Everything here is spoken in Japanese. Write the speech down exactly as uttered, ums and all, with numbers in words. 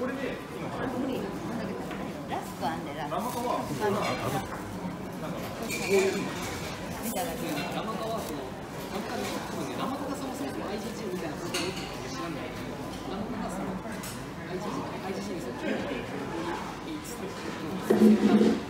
ラスクあんでラスク。見ただけ。 ラマカはそのなんかね、多分ね、ラマカがそもそも アイジージー みたいなことを知らない。ラマカがその アイジージー、アイジージー にそっちに行って、ここに H と。